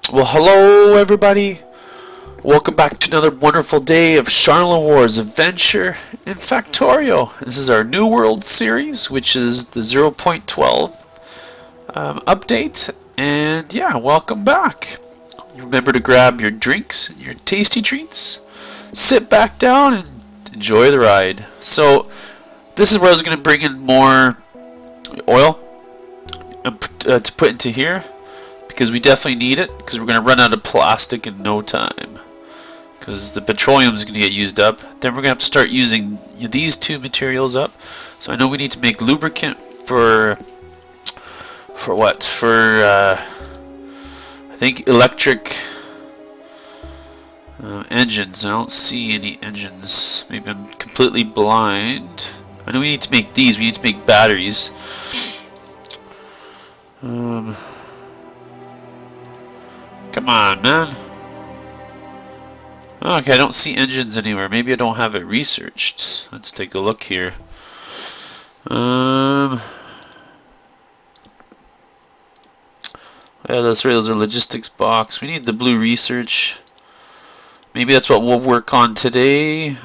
Well, hello everybody. Welcome back to another wonderful day of Sharlenwar's adventure in Factorio. This is our New World series, which is the 0.12 update. And yeah, welcome back. Remember to grab your drinks and your tasty treats. Sit back down and enjoy the ride. So, this is where I was going to bring in more oil to put into here, because we definitely need it, because we're going to run out of plastic in no time, because the petroleum is going to get used up. Then we're going to have to start using these two materials up. So I know we need to make lubricant for what? For I think electric engines. I don't see any engines. Maybe I'm completely blind. I know we need to make these. We need to make batteries. Come on, man. Okay, I don't see engines anywhere. Maybe I don't have it researched. Let's take a look here. Yeah, that's right. Those are logistics box. We need the blue research. Maybe that's what we'll work on today.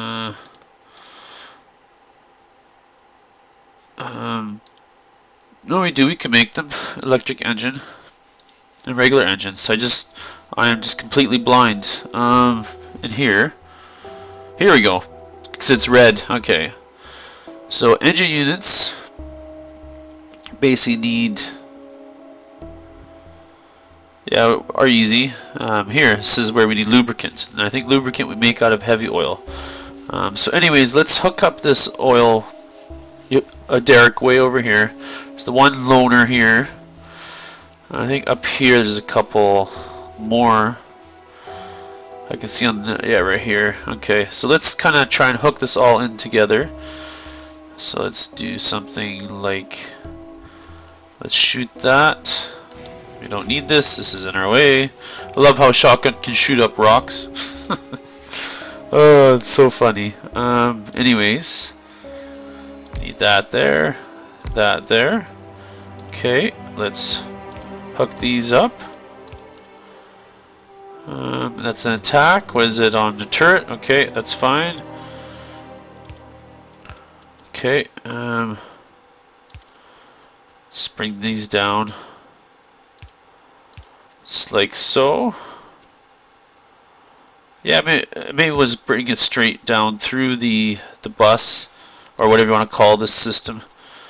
No, we do. We can make them. Electric engine and regular engine. So I am just completely blind. And here we go. Because it's red. Okay. So engine units basically need, yeah, are easy. Here, this is where we need lubricant, and I think lubricant we make out of heavy oil. So anyways, let's hook up this oil derrick way over here. There's the one loaner here. I think up here there's a couple more. I can see on the, yeah, right here. Okay, so let's kind of try and hook this all in together. So let's do something like, let's shoot that. We don't need this. This is in our way. I love how shotgun can shoot up rocks. Oh, it's so funny. Anyways, need that there, that there. Okay, let's hook these up. That's an attack. What is it on the turret? Okay, that's fine. Okay, let's bring these down. Just like so. Yeah, maybe we'll just bring it straight down through the bus, or whatever you want to call this system.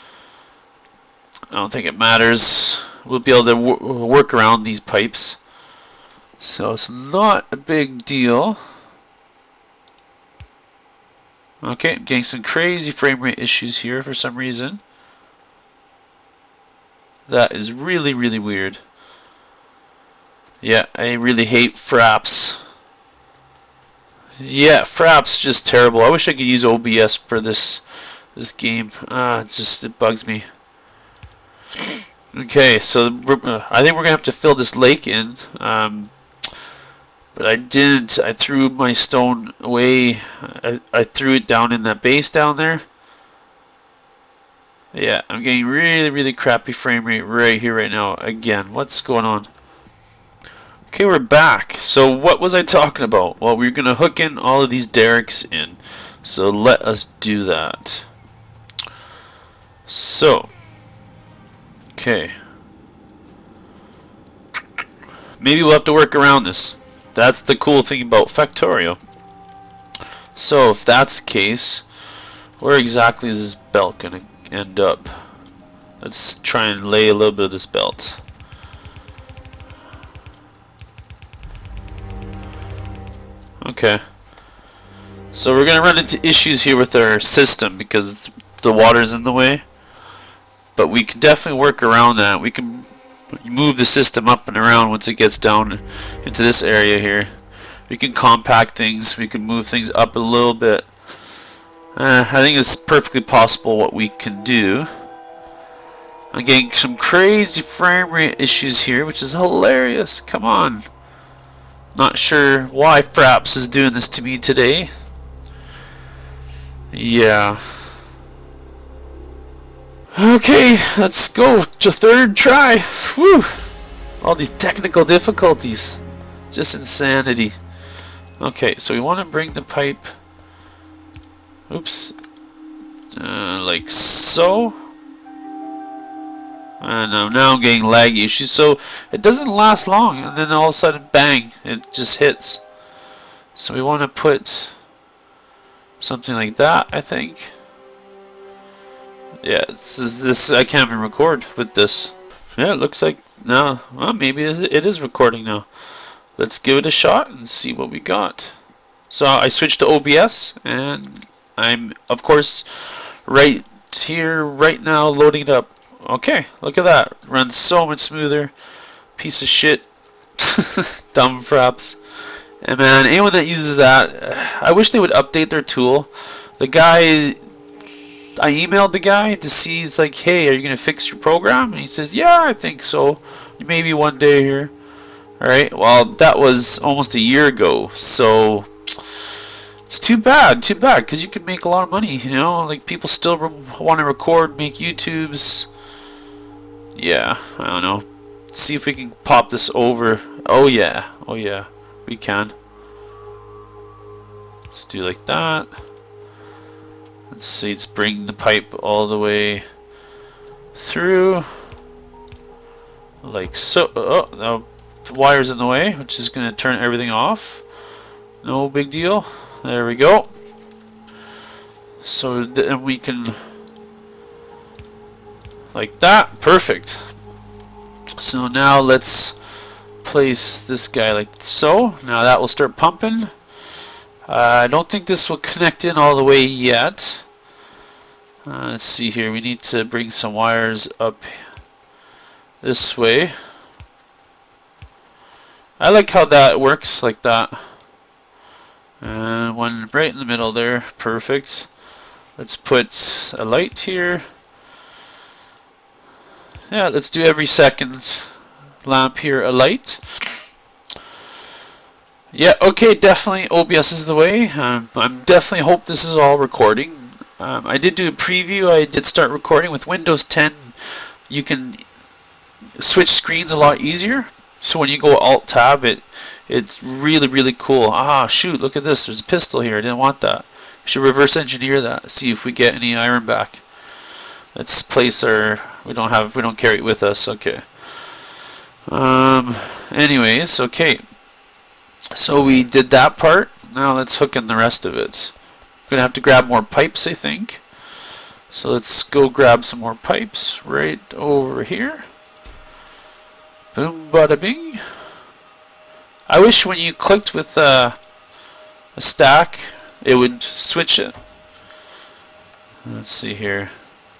I don't think it matters. We'll be able to work around these pipes, so it's not a big deal. Okay, I'm getting some crazy frame rate issues here for some reason. That is really, really weird. Yeah, I really hate fraps. Yeah, fraps just terrible. I wish I could use OBS for this game. It bugs me. Okay, so I think we're gonna have to fill this lake in. But I didn't. I threw my stone away. I threw it down in that base down there. Yeah, I'm getting really, really crappy frame rate right here, right now. Again, what's going on? Okay, we're back. So what was I talking about? Well, we're gonna hook in all of these derricks in. So let us do that. So, okay. Maybe we'll have to work around this. That's the cool thing about Factorio. So if that's the case, where exactly is this belt gonna end up? Let's try and lay a little bit of this belt. Okay. So we're gonna run into issues here with our system because the water's in the way. But we can definitely work around that. We can move the system up and around once it gets down into this area here. We can compact things, we can move things up a little bit. I think it's perfectly possible what we can do. I'm getting some crazy frame rate issues here, which is hilarious. Come on. Not sure why Fraps is doing this to me today. Yeah. Okay, let's go to third try. Whew. All these technical difficulties. Just insanity. Okay, so we want to bring the pipe. Oops. Like so. And now I'm getting laggy issues. So it doesn't last long, and then all of a sudden, bang! It just hits. So we want to put something like that, I think. Yeah, this I can't even record with this. Yeah, it looks like now. Well, maybe it is recording now. Let's give it a shot and see what we got. So I switched to OBS, and I'm of course right here right now loading it up. Okay, look at that. Runs so much smoother. Piece of shit. Dumb fraps. And man, anyone that uses that, I wish they would update their tool. The guy, I emailed the guy to see, it's like, hey, are you going to fix your program? And he says, yeah, I think so. Maybe one day here. Alright, well, that was almost a year ago. So, it's too bad, because you could make a lot of money, you know? Like, people still want to record, make YouTubes. Yeah, I don't know. See if we can pop this over. Oh yeah, we can. Let's do like that. Let's see, let's bring the pipe all the way through. Like so. Oh, no, the wire's in the way, which is going to turn everything off. No big deal. There we go. So then we can, like that. Perfect. So now let's place this guy like so. Now that will start pumping. I don't think this will connect in all the way yet. Let's see here. We need to bring some wires up this way. I like how that works like that. And one right in the middle there. Perfect. Let's put a light here. Yeah, let's do every second lamp here a light. Yeah, okay, definitely OBS is the way. I'm definitely hope this is all recording. I did do a preview. I did start recording with Windows 10. You can switch screens a lot easier. So when you go Alt Tab, it's really cool. Ah, shoot! Look at this. There's a pistol here. I didn't want that. We should reverse engineer that. See if we get any iron back. Let's place our. We don't carry it with us. Okay. Anyways, okay. So we did that part. Now let's hook in the rest of it. I'm gonna have to grab more pipes, I think. So let's go grab some more pipes right over here. Boom, bada bing. I wish when you clicked with a stack, it would switch it. Let's see here.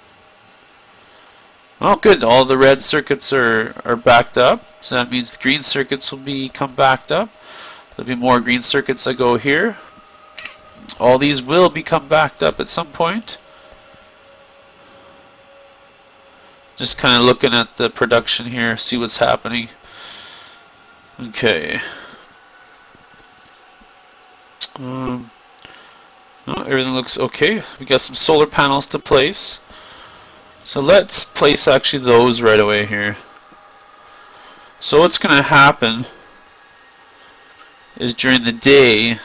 Oh, good. All the red circuits are backed up. So that means the green circuits will become backed up. There'll be more green circuits that go here. All these will become backed up at some point. Just kind of looking at the production here, see what's happening. Okay. Oh, everything looks okay. We got some solar panels to place. So let's place actually those right away here. So what's going to happen is during the day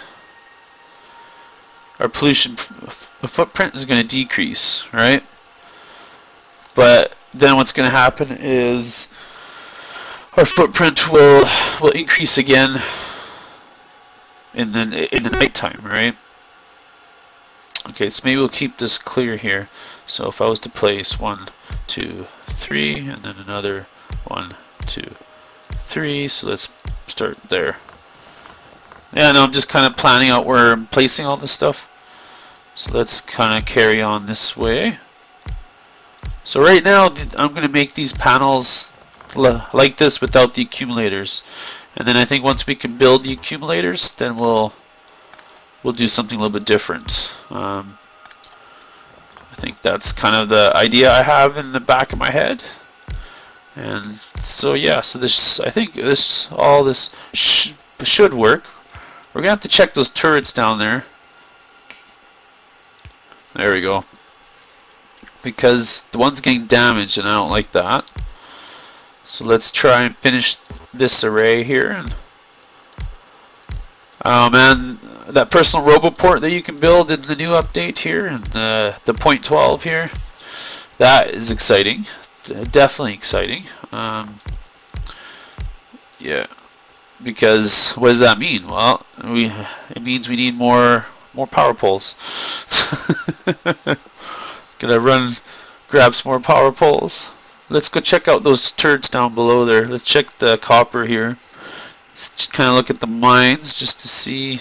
our pollution footprint is going to decrease, right? But then what's going to happen is our footprint will increase again in the nighttime, right? Okay, so maybe we'll keep this clear here. So if I was to place 1, 2, 3, and then another 1, 2, 3, so let's start there. Yeah, no, I'm just kind of planning out where I'm placing all this stuff. So let's kind of carry on this way. So right now I'm going to make these panels like this without the accumulators, and then I think once we can build the accumulators, then we'll do something a little bit different. I think that's kind of the idea I have in the back of my head. And so yeah, so this, I think all this should work. We're gonna have to check those turrets down there. There we go. Because the one's getting damaged and I don't like that. So let's try and finish disarray here. And oh man, that personal roboport that you can build in the new update here, and the .12 here, that is exciting. Definitely exciting. Yeah, because what does that mean? Well, it means we need more power poles. Gonna grab some more power poles. Let's go check out those turrets down below there. Let's check the copper here. Let's just kind of look at the mines just to see.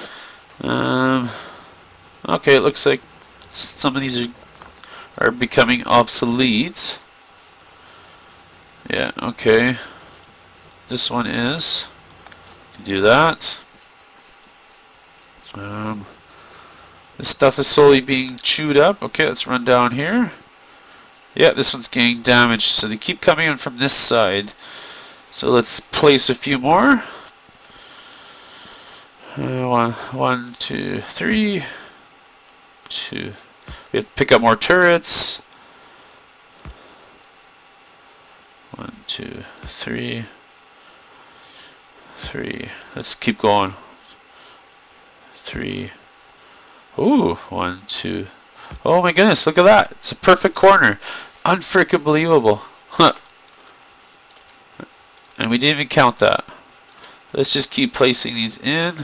Okay, it looks like some of these are becoming obsolete. Yeah, okay. This one is. Can do that. This stuff is slowly being chewed up. Okay, let's run down here. Yeah, this one's getting damaged, so they keep coming in from this side. So let's place a few more. 1, 2, 3. 2. We have to pick up more turrets. 1, 2, 3. 3. Let's keep going. 3. Ooh, 1, 2. Oh my goodness, look at that. It's a perfect corner. Unfreaking believable. Huh. And we didn't even count that. Let's just keep placing these in.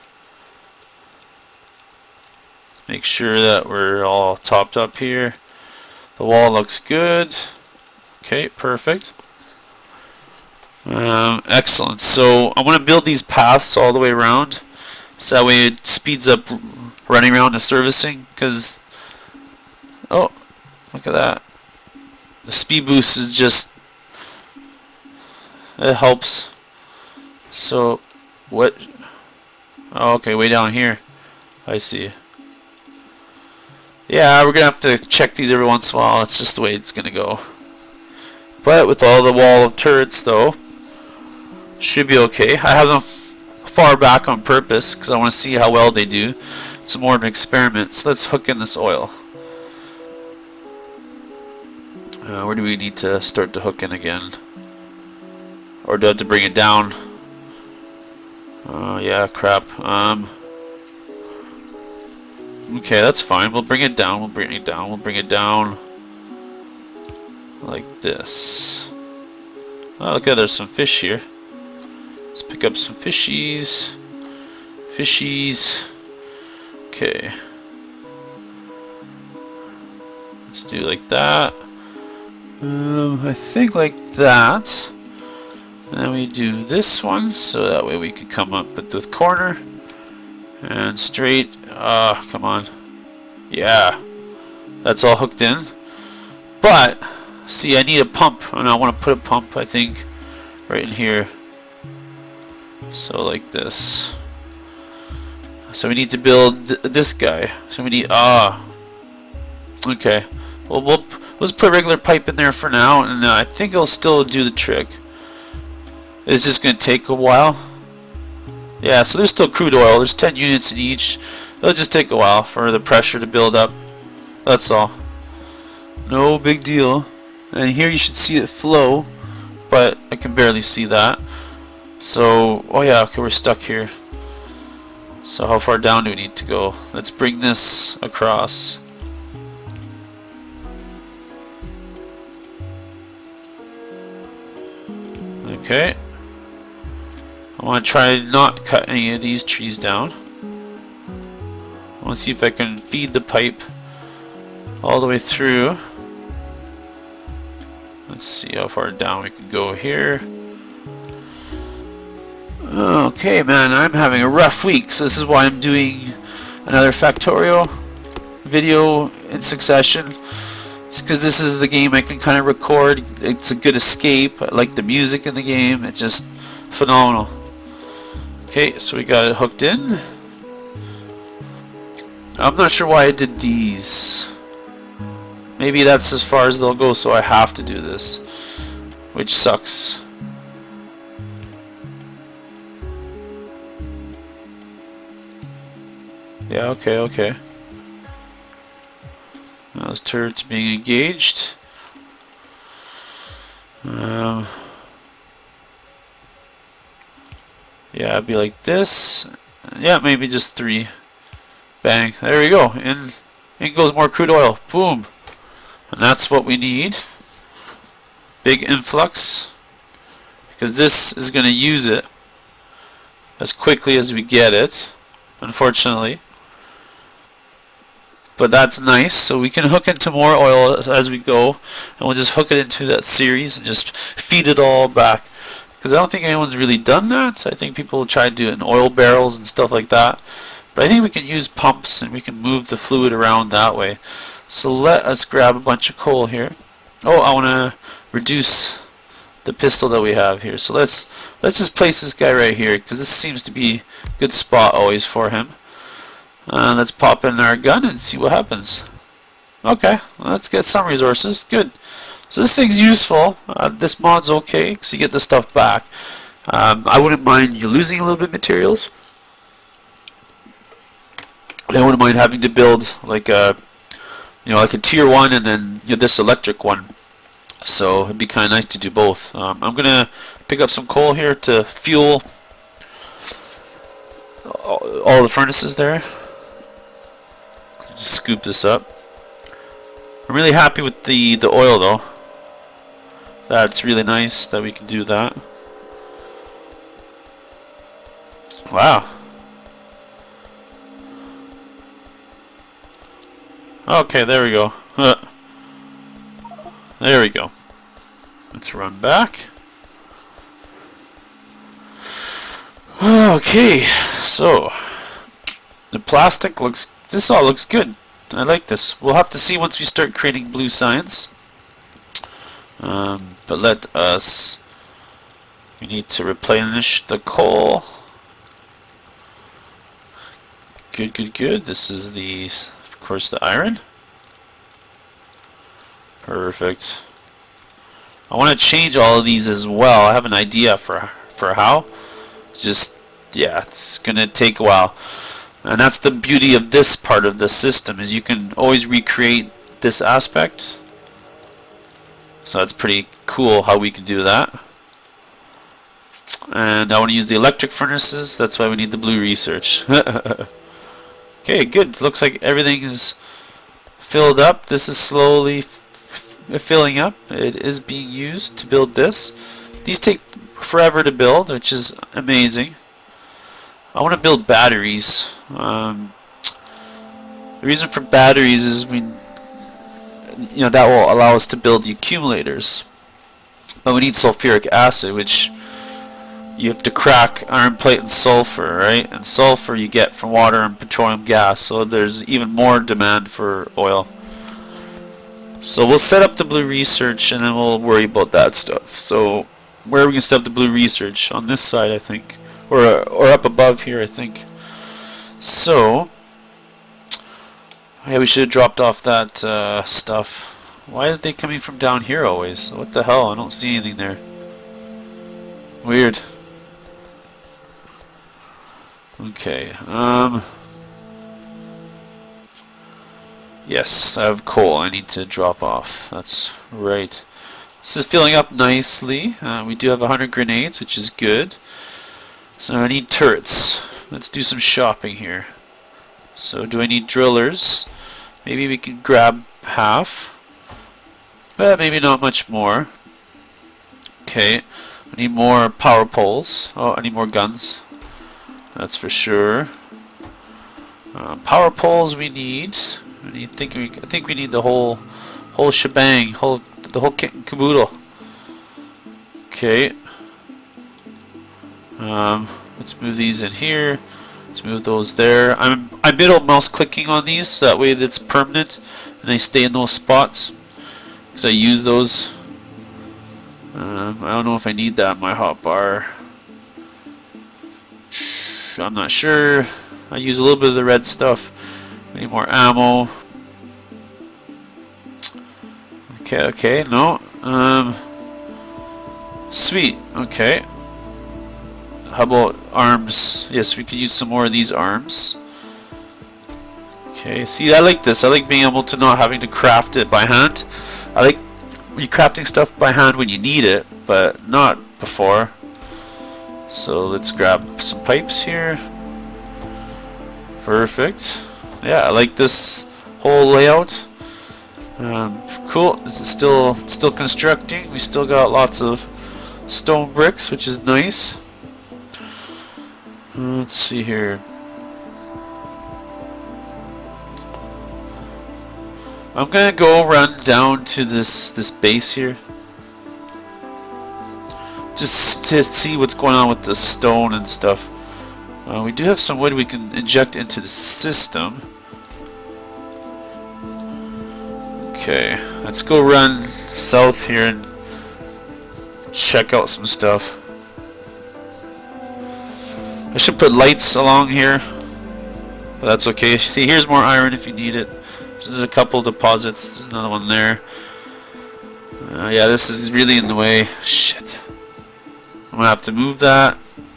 Make sure that we're all topped up here. The wall looks good. Okay, perfect. Excellent. So I want to build these paths all the way around, so that way it speeds up running around the servicing. Because oh, look at that. The speed boost is just, it helps. So what? Oh, okay, way down here. I see. Yeah, we're gonna have to check these every once in a while. It's just the way it's gonna go. But with all the wall of turrets, though, should be okay. I have them far back on purpose because I want to see how well they do. It's more of an experiment. So let's hook in this oil. Where do we need to start to hook in again? Or do I have to bring it down? Oh yeah, crap. Okay, that's fine. We'll bring it down. We'll bring it down. We'll bring it down like this. Oh, look at, there's some fish here. Let's pick up some fishies. Fishies. Okay. Let's do like that. I think like that. And then we do this one, so that way we can come up with the corner. And straight. Come on. Yeah. That's all hooked in. But, see, I need a pump. And I want to put a pump, I think, right in here. So like this. So we need to build this guy. So we need, okay. Well, let's put a regular pipe in there for now, and I think it'll still do the trick. It's just going to take a while. Yeah, so there's still crude oil. There's 10 units in each. It'll just take a while for the pressure to build up. That's all. No big deal. And here you should see it flow, but I can barely see that. So, oh yeah, okay, we're stuck here. So how far down do we need to go? Let's bring this across. Okay. I want to try not cut any of these trees down. I want to see if I can feed the pipe all the way through. Let's see how far down we can go here. Okay, man, I'm having a rough week, so this is why I'm doing another Factorio video in succession. It's because this is the game I can kind of record. It's a good escape. I like the music in the game. It's just phenomenal. Okay, so we got it hooked in. I'm not sure why I did these. Maybe that's as far as they'll go, so I have to do this, which sucks. Yeah, okay, okay. Now those turrets being engaged. Yeah, it'd be like this. Yeah, maybe just 3. Bang. There we go. In goes more crude oil. Boom. And that's what we need. Big influx. Because this is going to use it as quickly as we get it, unfortunately. But that's nice. So we can hook into more oil as we go. And we'll just hook it into that series and just feed it all back. Because I don't think anyone's really done that. I think people try to do it in oil barrels and stuff like that. But I think we can use pumps and we can move the fluid around that way. So let us grab a bunch of coal here. Oh, I want to reduce the pistol that we have here. So let's just place this guy right here, because this seems to be a good spot always for him. Let's pop in our gun and see what happens. Okay, let's get some resources. Good. So this thing's useful. This mod's okay, because you get the stuff back. I wouldn't mind you losing a little bit of materials. I wouldn't mind having to build like a, like a tier 1 and then this electric one. So it'd be kind of nice to do both. I'm gonna pick up some coal here to fuel all the furnaces there. Just scoop this up. I'm really happy with the oil though. That's really nice that we can do that. Wow. Okay, there we go. There we go. Let's run back. Okay, so the plastic looks, this all looks good. I like this. We'll have to see once we start creating blue science. But let us, we need to replenish the coal. Good, good, good. This is the, of course, the iron. Perfect. I want to change all of these as well. I have an idea for how. It's just, yeah, it's gonna take a while. And that's the beauty of this part of the system, is you can always recreate this aspect. So that's pretty cool how we can do that. And I want to use the electric furnaces. That's why we need the blue research. Okay, good. Looks like everything is filled up. This is slowly filling up. It is being used to build this. These take forever to build, which is amazing. I want to build batteries. The reason for batteries is that will allow us to build the accumulators. But we need sulfuric acid, which you have to crack iron plate and sulfur, right? And sulfur you get from water and petroleum gas, so there's even more demand for oil. So we'll set up the blue research and then we'll worry about that stuff. So where are we going to set up the blue research? On this side, I think. Or up above here, I think. So yeah, we should have dropped off that stuff. Why are they coming from down here always? What the hell? I don't see anything there. Weird. Okay. Yes, I have coal I need to drop off. That's right. This is filling up nicely. We do have 100 grenades, which is good. So I need turrets. Let's do some shopping here. So do I need drillers? Maybe we can grab half. But maybe not much more. Okay. I need more power poles. Oh, I need more guns. That's for sure. Power poles we need. I think we need the whole shebang, the whole kit and caboodle. Okay. Let's move these in here. Let's move those there. I'm middle mouse clicking on these so that way it's permanent and they stay in those spots because I use those. I don't know if I need that in my hotbar. I'm not sure. I use a little bit of the red stuff. We need more ammo. Okay, no. Sweet, okay. How about arms? Yes, we could use some more of these arms. Okay, see, I like this. I like being able to not having to craft it by hand. I like you crafting stuff by hand when you need it, but not before. So let's grab some pipes here. Perfect. Yeah, I like this whole layout. Cool. This is still constructing. We still got lots of stone bricks, which is nice. Let's see here. I'm gonna go run down to this base here, just to see what's going on with the stone and stuff. We do have some wood we can inject into the system. Okay, let's go run south here and check out some stuff. I should put lights along here, but that's okay. See, here's more iron if you need it. There's a couple deposits. There's another one there. Yeah, this is really in the way. Shit. I'm gonna have to move that.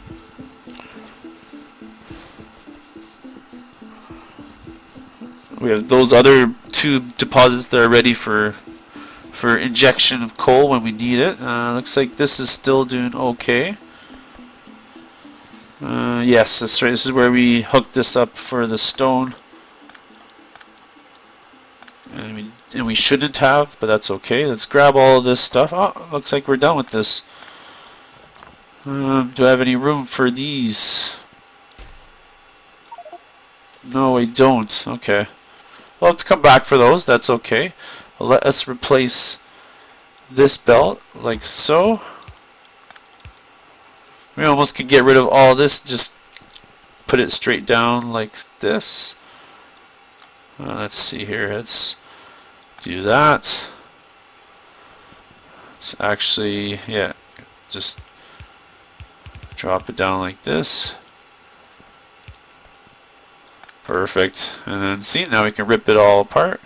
We have those other two deposits that are ready for injection of coal when we need it. Looks like this is still doing okay. Yes, that's right. This is where we hooked this up for the stone. And we shouldn't have, but that's okay. Let's grab all of this stuff. Oh, looks like we're done with this. Do I have any room for these? No, I don't. Okay. We'll have to come back for those. That's okay. Well, let us replace this belt like so. We almost could get rid of all this. Just put it straight down like this. Let's see here. Let's do that. It's actually, yeah, just drop it down like this. Perfect. And then see, now we can rip it all apart.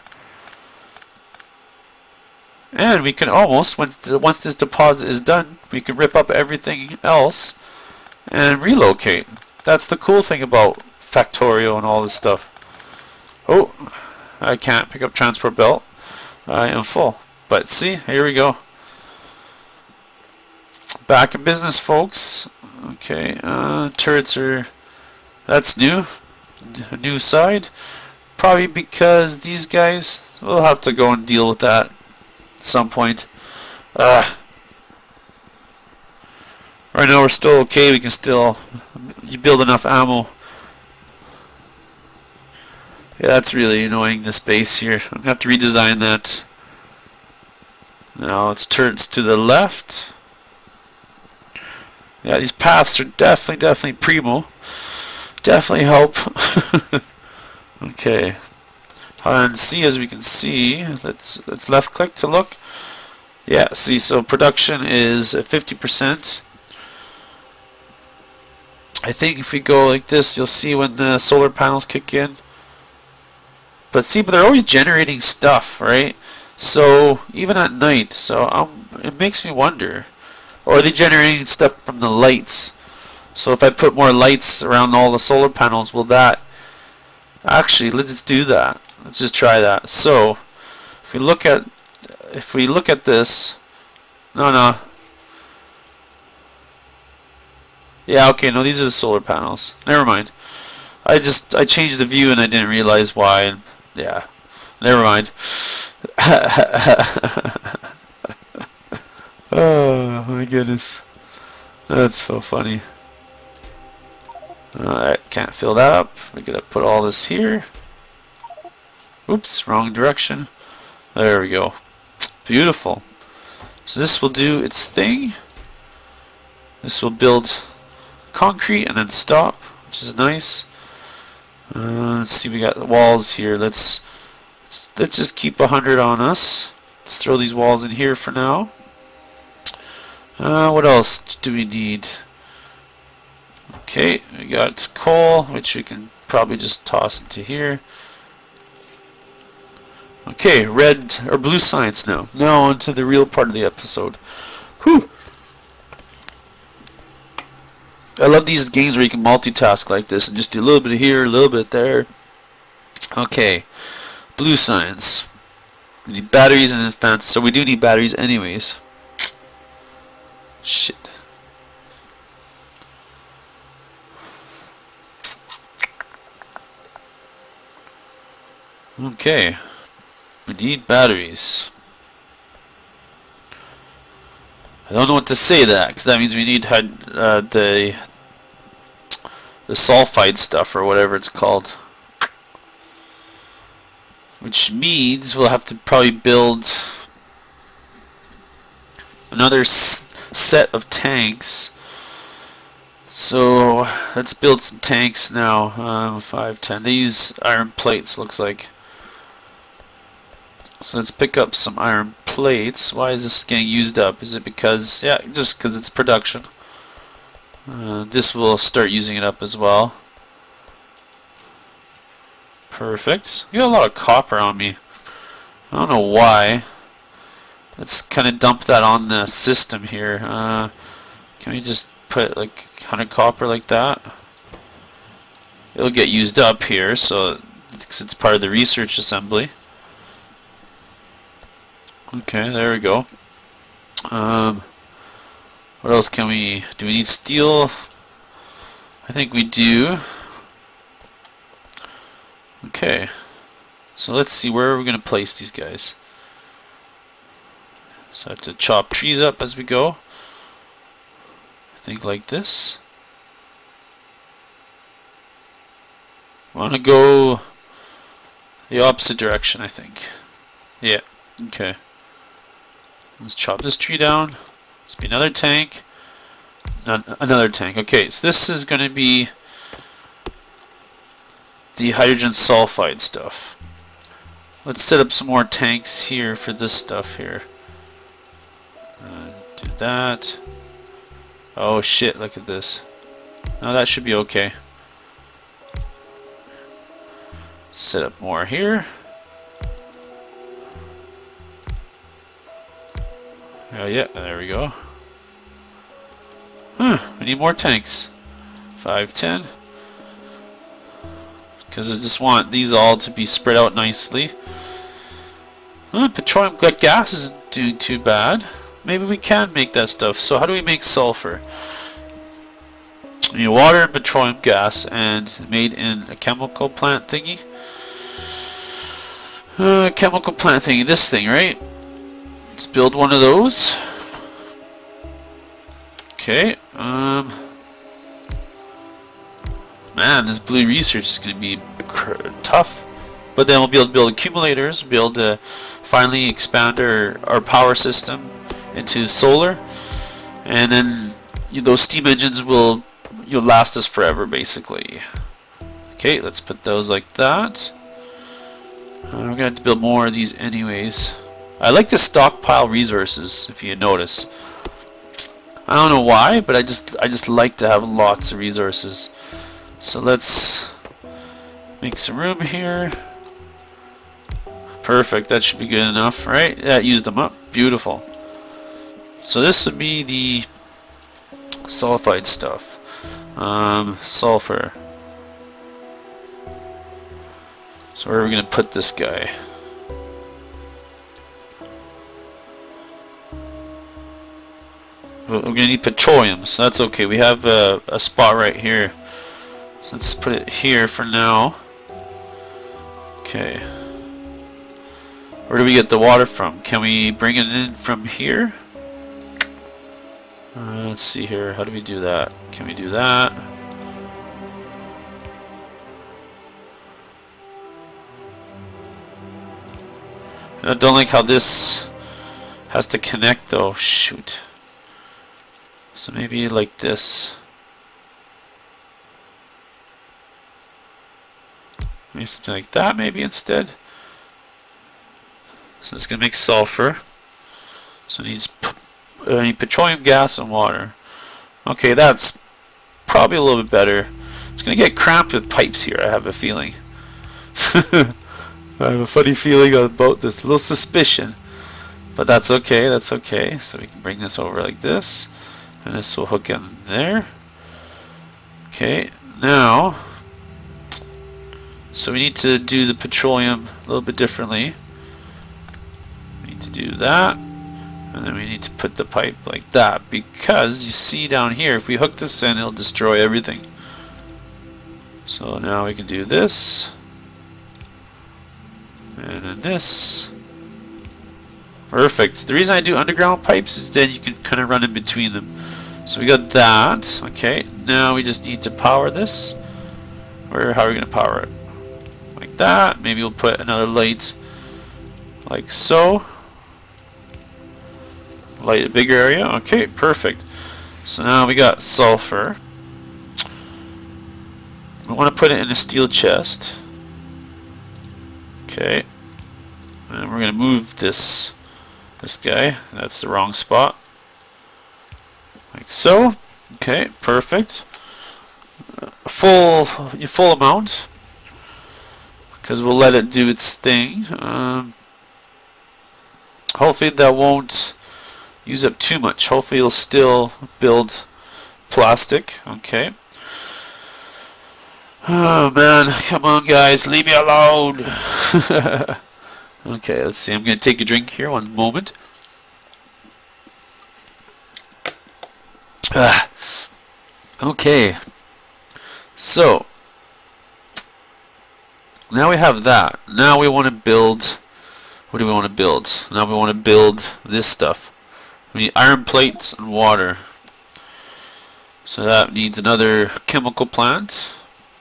And we can almost, once this deposit is done, we can rip up everything else and relocate. That's the cool thing about Factorio and all this stuff. Oh, I can't pick up transport belt. I am full. But see, here we go. Back in business, folks. Okay, turrets are, that's new. A new side. Probably because these guys, we'll have to go and deal with that at some point. Right now we're still okay. We can still, you build enough ammo. Yeah, that's really annoying, this base here. I'm gonna have to redesign that. Now it's turrets to the left. Yeah, these paths are definitely primo. Definitely help. Okay. And see, as we can see, let's left click to look. Yeah, see, so production is at 50%. I think if we go like this, you'll see when the solar panels kick in. But see, but they're always generating stuff, right? So even at night, so it makes me wonder, or are they generating stuff from the lights? So if I put more lights around all the solar panels, will that actually, let's just do that. Let's just try that. So if we look at this, no. Yeah, okay, no, these are the solar panels. Never mind. I changed the view and I didn't realize why. Yeah, never mind. Oh my goodness, that's so funny. I can't fill that up. We gotta put all this here. Oops, wrong direction. There we go. Beautiful. So this will do its thing. This will build concrete and then stop, which is nice. Let's see, we got the walls here. Let's just keep 100 on us. Let's throw these walls in here for now. What else do we need? Okay, we got coal, which we can probably just toss into here. Okay, red or blue science now. Now on to the real part of the episode. Whew! I love these games where you can multitask like this and just do a little bit here, a little bit there. Okay, blue science. We need batteries and advanced, so we do need batteries anyways. Shit. Okay, we need batteries. I don't know what to say to that, because that means we need the sulfide stuff or whatever it's called. Which means we'll have to probably build another set of tanks. So let's build some tanks now. 5, 10. They use iron plates, looks like. So let's pick up some iron plates. Why is this getting used up? Is it because, yeah, just because it's production. This will start using it up as well. Perfect. You got a lot of copper on me. I don't know why. Let's kind of dump that on the system here. Can we just put like 100 copper like that? It'll get used up here, so because it's part of the research assembly. Okay, there we go. What else can we do? We need steel. I think we do. Okay, so let's see where we're going to place these guys. So I have to chop trees up as we go. I think like this. I want to go the opposite direction, I think. Yeah, okay. Let's chop this tree down. Let's be another tank. Another tank. Okay, so this is going to be the hydrogen sulfide stuff. Let's set up some more tanks here for this stuff here. Do that. Oh shit, look at this. Now that should be okay. Set up more here. Oh yeah, there we go. We need more tanks. 5, 10. Because I just want these all to be spread out nicely. Petroleum gas isn't doing too bad. Maybe we can make that stuff. So how do we make sulfur? We need water and petroleum gas, and made in a chemical plant thingy. Chemical plant thingy, this thing, right? Let's build one of those. Okay. Man, this blue research is going to be tough. But then we'll be able to build accumulators, be able to finally expand our power system into solar, and then those steam engines will last us forever, basically. Okay, let's put those like that. We're going to have to build more of these anyways. I like to stockpile resources, if you notice. I don't know why, but I just like to have lots of resources. So let's make some room here. Perfect, that should be good enough, right? That used them up. Beautiful. So this would be the sulfide stuff. Sulfur. So where are we going to put this guy? We're going to need petroleum, so that's okay. We have a spot right here. So let's put it here for now. Okay. Where do we get the water from? Can we bring it in from here? Let's see here. How do we do that? Can we do that? I don't like how this has to connect though. Shoot. So maybe like this. Maybe something like that maybe instead. So it's going to make sulfur. So it needs petroleum gas and water. Okay, that's probably a little bit better. It's going to get cramped with pipes here, I have a feeling. I have a funny feeling about this, a little suspicion. But that's okay, that's okay. So we can bring this over like this. And this will hook in there. Okay, now, so we need to do the petroleum a little bit differently. We need to do that. And then we need to put the pipe like that, because you see down here, if we hook this in, it'll destroy everything. So now we can do this. And then this. Perfect. The reason I do underground pipes is then you can kind of run in between them. So we got that. Okay, now we just need to power this. How are we going to power it? Like that. Maybe we'll put another light like so. Light a bigger area. Okay, perfect. So now we got sulfur. We want to put it in a steel chest. Okay. And we're going to move this guy. That's the wrong spot. Like so. Okay, perfect. Full amount. Because we'll let it do its thing. Hopefully that won't use up too much. Hopefully it'll still build plastic. Okay. Oh man, come on guys, leave me alone. Okay, let's see. I'm going to take a drink here. One moment. Okay. So, now we have that. Now we want to build. What do we want to build? Now we want to build this stuff. We need iron plates and water. So that needs another chemical plant.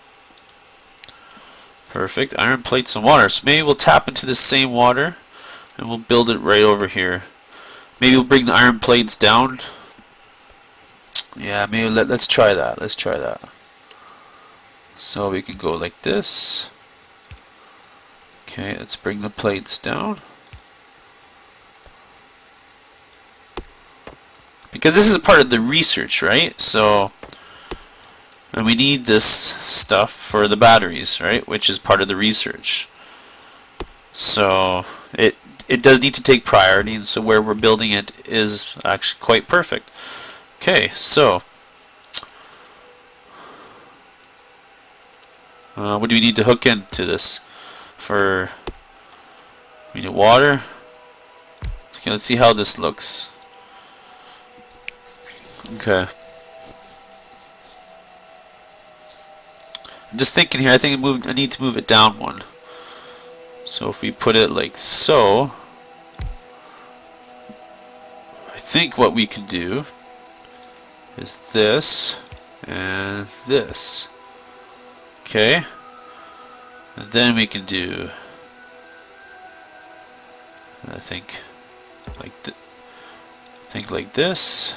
Perfect. Iron plates and water. So maybe we'll tap into the same water and we'll build it right over here. Maybe we'll bring the iron plates down. Yeah, maybe let's try that. Let's try that. So we can go like this. Okay, let's bring the plates down. Because this is part of the research, right? So, and we need this stuff for the batteries, right? Which is part of the research. So it does need to take priority, and so where we're building it is actually quite perfect. Okay, so what do we need to hook into this? We need water. Okay, let's see how this looks. Okay. I'm just thinking here, I think I need to move it down one. So if we put it like so, I think what we can do is this and this. Okay. And then we can do, I think like this.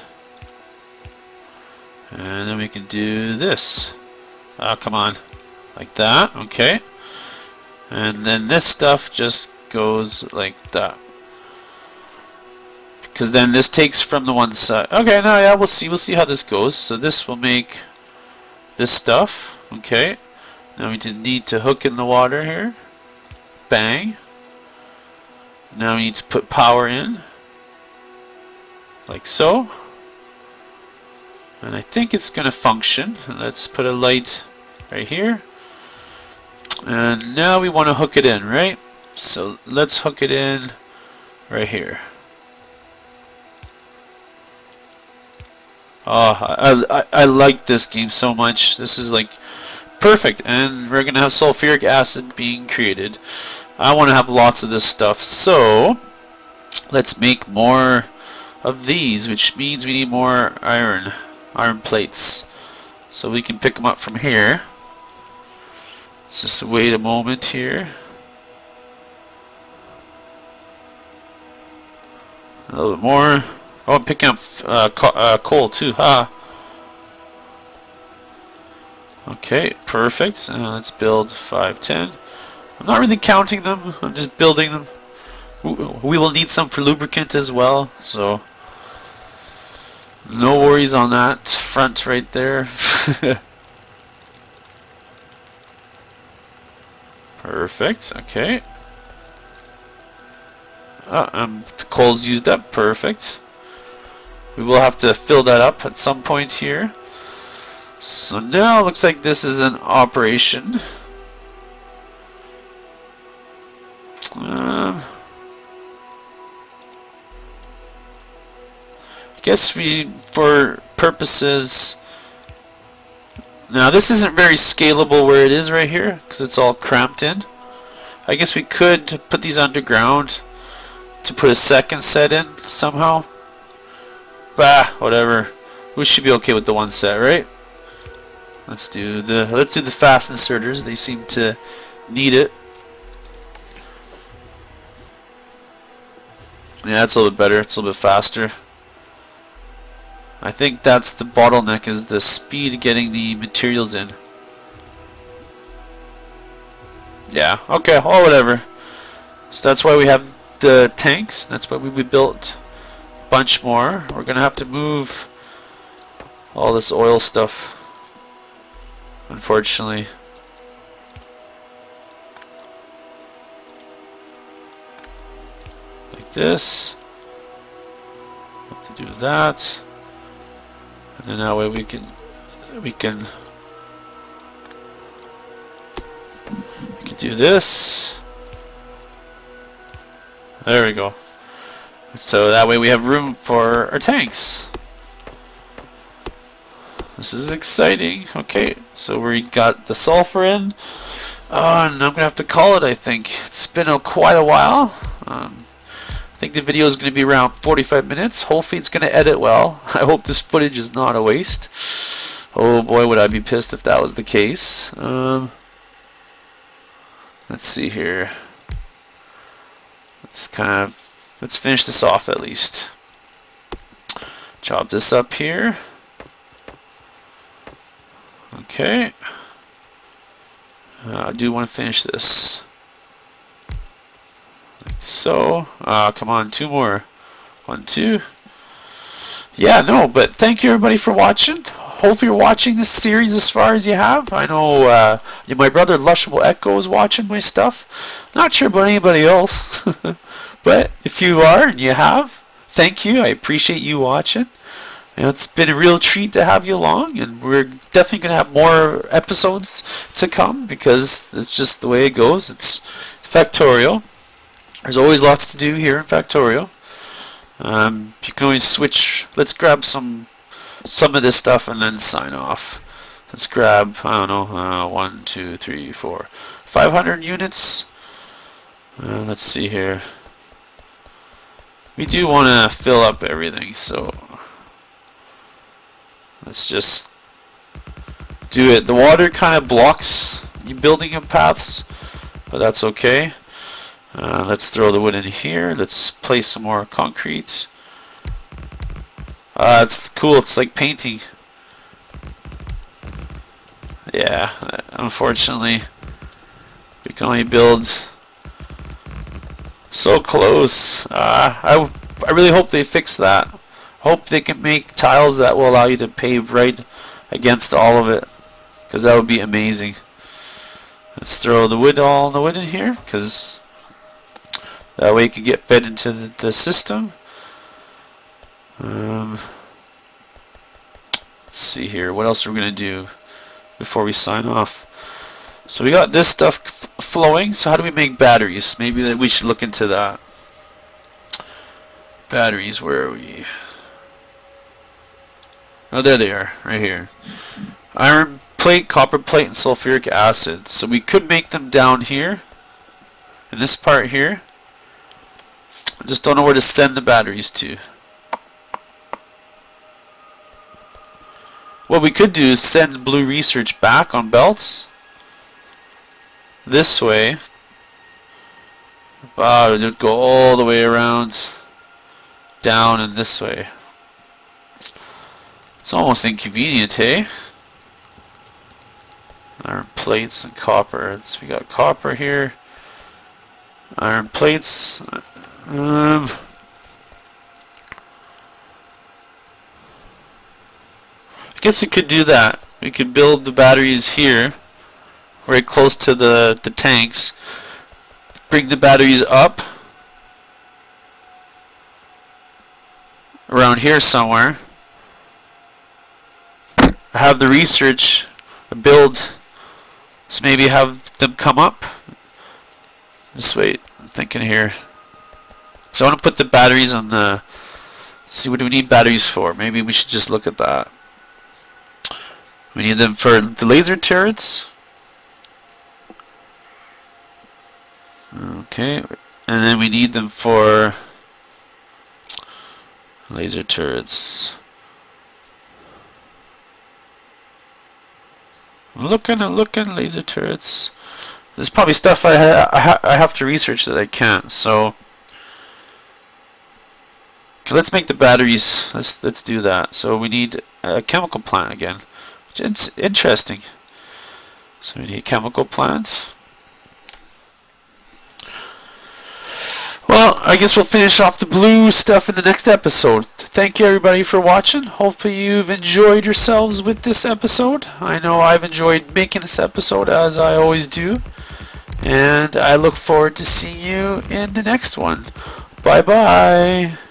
And then we can do this. Oh, come on. Like that. Okay. And then this stuff just goes like that. Because then this takes from the one side. Okay, now yeah, we'll see how this goes. So this will make this stuff. Okay. Now we need to hook in the water here. Bang. Now we need to put power in. Like so. And I think it's going to function. Let's put a light right here. And now we want to hook it in, right? So let's hook it in right here. Oh, I like this game so much. This is like perfect. And we're going to have sulfuric acid being created. I want to have lots of this stuff. So let's make more of these, which means we need more iron plates. So we can pick them up from here. Let's just wait a moment here. A little bit more. Oh, I'm picking up coal too. Ha. Okay, perfect. Let's build 5, 10. I'm not really counting them. I'm just building them. We will need some for lubricant as well. So no worries on that front right there. Perfect. Okay. The coal's used up. Perfect. We will have to fill that up at some point here. So now it looks like this is an operation. I guess for purposes, now this isn't very scalable where it is right here because it's all cramped in. I guess we could put these underground to put a second set in somehow. Bah, whatever. We should be okay with the one set, right? Let's do the fast inserters. They seem to need it. Yeah, that's a little bit better. It's a little bit faster. I think that's the bottleneck, is the speed getting the materials in. Yeah, okay, oh whatever. So that's why we have the tanks. That's why we built a bunch more. We're gonna have to move all this oil stuff, unfortunately. Like this. Have to do that. And then that way we can do this. There we go. So that way we have room for our tanks. This is exciting. Okay, so we got the sulfur in. And I'm gonna have to call it, I think. It's been quite a while. I think the video is going to be around 45 minutes. Hopefully it's going to edit well. I hope this footage is not a waste. Oh boy, would I be pissed if that was the case. Let's see here. Let's finish this off at least. Chop this up here. Okay. I do want to finish this. Like so. Come on, 2 more. 1, 2. Yeah, no, but thank you everybody for watching. Hopefully you're watching this series as far as you have. I know my brother Lushable Echo is watching my stuff. Not sure about anybody else. But if you are and you have, thank you. I appreciate you watching. You know, it's been a real treat to have you along, and we're definitely going to have more episodes to come because it's just the way it goes. It's Factorio. There's always lots to do here in Factorio. You can always switch. Let's grab some of this stuff and then sign off. Let's grab, I don't know, 1, 2, 3, 4, 500 units. Let's see here. We do want to fill up everything, so let's just do it. The water kind of blocks you building up paths, but that's okay. Let's throw the wood in here. Let's place some more concrete. It's cool. It's like painting. Yeah, unfortunately, we can only build so close. I really hope they fix that. Hope they can make tiles that will allow you to pave right against all of it, because that would be amazing. Let's throw all the wood in here, because that way it can get fed into the system. Let's see here. What else are we going to do before we sign off? So we got this stuff flowing. So how do we make batteries? Maybe we should look into that. Batteries, where are we? Oh, there they are, right here. Iron plate, copper plate, and sulfuric acid. So we could make them down here, in this part here. I just don't know where to send the batteries to. What we could do is send blue research back on belts this way. It would go all the way around, down and this way. It's almost inconvenient, hey? Iron plates and copper. We got copper here. Iron plates. I guess we could do that. We could build the batteries here, right close to the tanks. Bring the batteries up around here somewhere. Have the research build. So maybe have them come up this way. I'm thinking here. So I want to put the batteries on the. See, what do we need batteries for? Maybe we should just look at that. We need them for the laser turrets. Okay, and then we need them for laser turrets. I'm looking, laser turrets. There's probably stuff I have to research that I can't. So okay, let's make the batteries. Let's do that. So we need a chemical plant again, which is interesting. So we need a chemical plant. Well, I guess we'll finish off the blue stuff in the next episode. Thank you everybody for watching. Hopefully you've enjoyed yourselves with this episode. I know I've enjoyed making this episode, as I always do. And I look forward to seeing you in the next one. Bye bye.